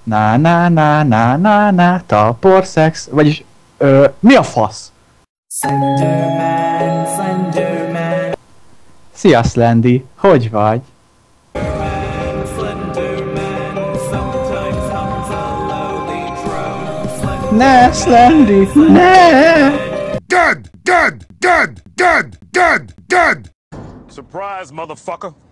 Na, taporszex, vagyis, mi a fasz? Slenderman, Slenderman. Szia, Slendy, hogy vagy? Slenderman, sometimes hums a lowly drone. Ne, Slendy, ne! Dead! Dead! Dead! Dead! Dead! Dead! Surprise, motherfucker!